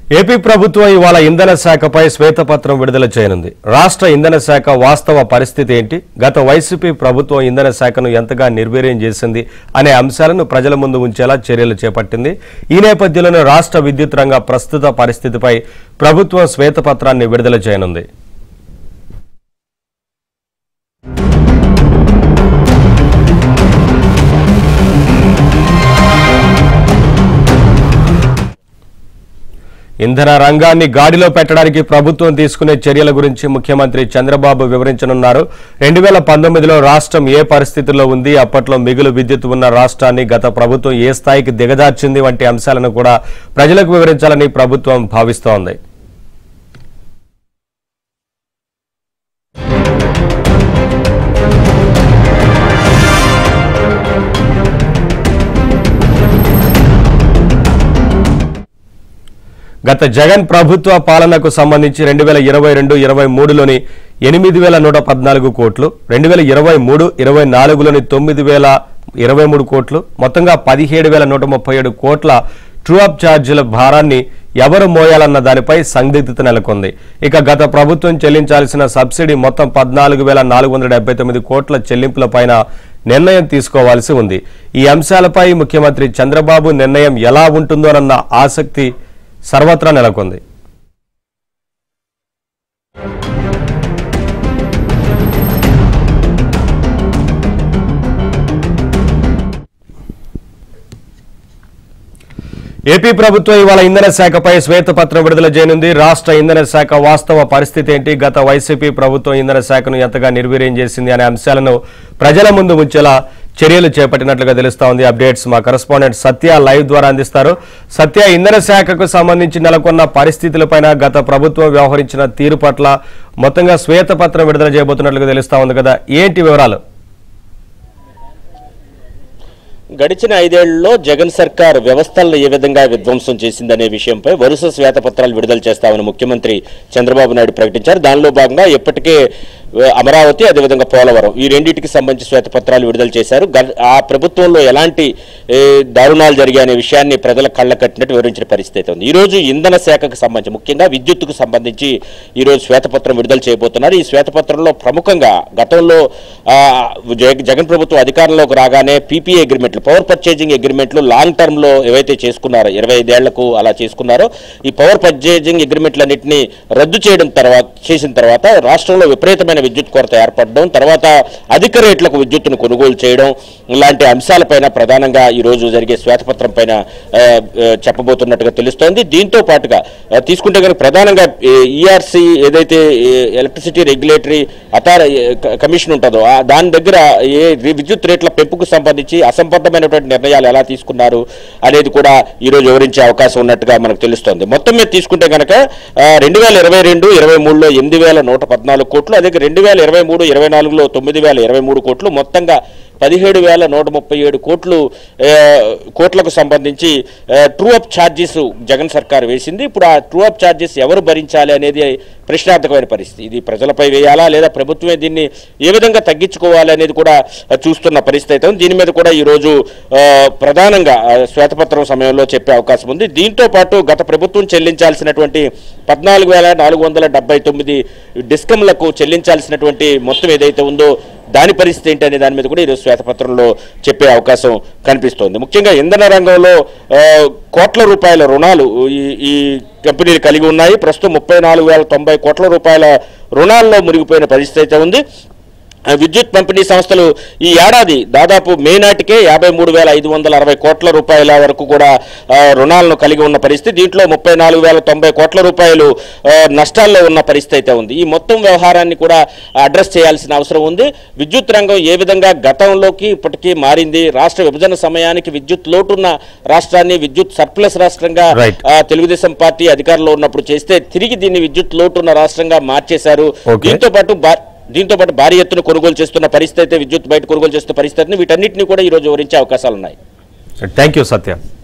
AP ప్రభుత్వం ఇవాళ ఇంధన శాఖపై శ్వేతపత్రం విడుదల చేయనుంది. రాష్ట్ర ఇంధన శాఖ వాస్తవ పరిస్థితి ఏంటి, గత వైసీపీ ప్రభుత్వం ఇంధన శాఖను ఎంతగా నిర్వీర్యం చేసింది అనే అంశాలను ప్రజల ముందు ఉంచేలా చర్యలు చేపట్టింది. ఈ నేపథ్యంలోనే రాష్ట్ర విద్యుత్ రంగ ప్రస్తుత పరిస్థితిపై ప్రభుత్వం శ్వేతపత్రాన్ని విడుదల చేయనుంది. ఇంధన రంగాన్ని గాడిలో పెట్టడానికి ప్రభుత్వం తీసుకునే చర్యల గురించి ముఖ్యమంత్రి చంద్రబాబు వివరించనున్నారు. 2019లో రాష్ట్రం ఏ పరిస్థితుల్లో ఉంది, అప్పట్లో మిగులు విద్యుత్ ఉన్న రాష్ట్రాన్ని గత ప్రభుత్వం ఏ స్థాయికి దిగజార్చింది వంటి అంశాలను కూడా ప్రజలకు వివరించాలని ప్రభుత్వం భావిస్తోంది. గత జగన్ ప్రభుత్వ పాలనకు సంబంధించి 2022-23లోని 8,114 కోట్లు, 2023-24లోని 9,023 కోట్లు, మొత్తంగా 17,137 కోట్ల ట్రూ అప్ ఛార్జీల భారాన్ని ఎవరు మోయాలన్న దానిపై సందిగ్ధత నెలకొంది. ఇక గత ప్రభుత్వం చెల్లించాల్సిన సబ్సిడీ మొత్తం 14,479 కోట్ల చెల్లింపులపైన నిర్ణయం తీసుకోవాల్సి ఉంది. ఈ అంశాలపై ముఖ్యమంత్రి చంద్రబాబు నిర్ణయం ఎలా ఉంటుందోనన్న ఆసక్తి సర్వత్రా నెలకొంది. ఏపీ ప్రభుత్వం ఇవాళ ఇంధన శాఖపై శ్వేతపత్రం విడుదల చేయనుంది. రాష్ట్ర ఇంధన శాఖ వాస్తవ పరిస్థితి ఏంటి, గత వైసీపీ ప్రభుత్వం ఇంధన శాఖను ఎంతగా నిర్వీర్యం చేసింది అనే అంశాలను ప్రజల ముందు ఉంచేలా చర్యలు చేపట్టినట్లుగా తెలుస్తా ఉంది. అప్డేట్స్ మా కరెస్పాండెంట్ సత్య లైవ్ ద్వారా అందిస్తారు. సత్య, ఇంధన శాఖకు సంబంధించి నెలకొన్న పరిస్థితులపైన గత ప్రభుత్వం వ్యవహరించిన తీరు పట్ల మొత్తంగా శ్వేతపత్రం విడుదల చేయబోతున్నట్లుగా తెలుస్తా ఉంది కదా, ఏంటి వివరాలు? గడిచిన 5 ఏళ్లలో జగన్ సర్కార్ వ్యవస్థలను ఏ విధంగా విధ్వంసం చేసిందనే విషయంపై వరుస శ్వేతపత్రాలు విడుదల చేస్తామని ముఖ్యమంత్రి చంద్రబాబు నాయుడు ప్రకటించారు. దానిలో భాగంగా ఇప్పటికే అమరావతి, అదేవిధంగా పోలవరం, ఈ రెండింటికి సంబంధించి శ్వేతపత్రాలు విడుదల చేశారు. ఆ ప్రభుత్వంలో ఎలాంటి దారుణాలు జరిగాయనే విషయాన్ని ప్రజల కళ్ళ కట్టినట్టు వివరించిన పరిస్థితి ఉంది. ఈరోజు ఇంధన శాఖకు సంబంధించి, ముఖ్యంగా విద్యుత్తుకు సంబంధించి ఈరోజు శ్వేతపత్రం విడుదల చేయబోతున్నారు. ఈ శ్వేతపత్రంలో ప్రముఖంగా గతంలో జగన్ ప్రభుత్వం అధికారంలోకి రాగానే పీపీఏ అగ్రిమెంట్లు, పవర్ పర్చేజింగ్ అగ్రిమెంట్లు లాంగ్ టర్మ్లో ఏవైతే చేసుకున్నారో 25 ఏళ్లకు అలా చేసుకున్నారో, ఈ పవర్ పర్చేజింగ్ అగ్రిమెంట్లన్నింటినీ రద్దు చేసిన తర్వాత రాష్ట్రంలో విపరీతమైన విద్యుత్ కొరత ఏర్పడడం, తర్వాత అధిక రేట్లకు విద్యుత్తును కొనుగోలు చేయడం ఇలాంటి అంశాలపైన ప్రధానంగా ఈరోజు జరిగే శ్వేతపత్రం పైన చెప్పబోతున్నట్టుగా తెలుస్తోంది. దీంతో పాటుగా తీసుకుంటే కనుక ప్రధానంగా ఈఆర్సీ ఏదైతే ఎలక్ట్రిసిటీ రెగ్యులేటరీ కమిషన్ ఉంటుందో దాని దగ్గర విద్యుత్ రేట్ల పెంపుకు సంబంధించి అసంబద్ధమైనటువంటి నిర్ణయాలు ఎలా తీసుకున్నారు అనేది కూడా ఈరోజు వివరించే అవకాశం ఉన్నట్టుగా మనకు తెలుస్తోంది. మొత్తం మీద తీసుకుంటే కనుక 2022-23లో 8,114 కోట్లు, అదే 2023-24లో 9,023 కోట్లు, మొత్తంగా 17,137 కోట్లకు సంబంధించి ట్రూ అప్ ఛార్జెస్ జగన్ సర్కార్ వేసింది. ఇప్పుడు ఆ ట్రూ అప్ ఛార్జెస్ ఎవరు భరించాలి అనేది ప్రశ్నార్థకమైన పరిస్థితి. ఇది ప్రజలపై వేయాలా లేదా ప్రభుత్వమే దీన్ని ఏ విధంగా తగ్గించుకోవాలి అనేది కూడా చూస్తున్న పరిస్థితి అయితే ఉంది. దీని మీద కూడా ఈరోజు ప్రధానంగా శ్వేతపత్రం సమయంలో చెప్పే అవకాశం ఉంది. దీంతో పాటు గత ప్రభుత్వం చెల్లించాల్సినటువంటి 14,479 డిస్కంలకు చెల్లించాల్సినటువంటి మొత్తం ఏదైతే ఉందో దాని పరిస్థితి ఏంటి అనే దాని మీద కూడా ఈరోజు శ్వేతపత్రంలో చెప్పే అవకాశం కనిపిస్తోంది. ముఖ్యంగా ఇంధన రంగంలో కోట్ల రూపాయల రుణాలు ఈ కంపెనీలు కలిగి ఉన్నాయి. ప్రస్తుతం 34,090 కోట్ల రూపాయల రుణాల్లో మునిగిపోయిన పరిస్థితి అయితే ఉంది. విద్యుత్ పంపిణీ సంస్థలు ఈ ఏడాది దాదాపు మే నాటికే 53,560 కోట్ల రూపాయల వరకు కూడా రుణాలను కలిగి ఉన్న పరిస్థితి. దీంట్లో 34,090 కోట్ల రూపాయలు నష్టాల్లో ఉన్న పరిస్థితి అయితే ఉంది. ఈ మొత్తం వ్యవహారాన్ని కూడా అడ్రస్ చేయాల్సిన అవసరం ఉంది. విద్యుత్ రంగం ఏ విధంగా గతంలోకి ఇప్పటికీ మారింది, రాష్ట్ర విభజన సమయానికి విద్యుత్ లోటున్న రాష్ట్రాన్ని విద్యుత్ సర్ప్లస్ రాష్ట్రంగా తెలుగుదేశం పార్టీ అధికారంలో ఉన్నప్పుడు చేస్తే తిరిగి దీన్ని విద్యుత్ లోటున్న రాష్ట్రంగా మార్చేశారు. దీంతో పాటు భారీ ఎత్తున కొనుగోలు చేస్తున్న పరిస్థితి, విద్యుత్ బయట కొనుగోలు చేస్తున్న పరిస్థితిని, వీటన్నిటిని కూడా ఈరోజు వివరించే అవకాశాలు ఉన్నాయి. Thank you Satya.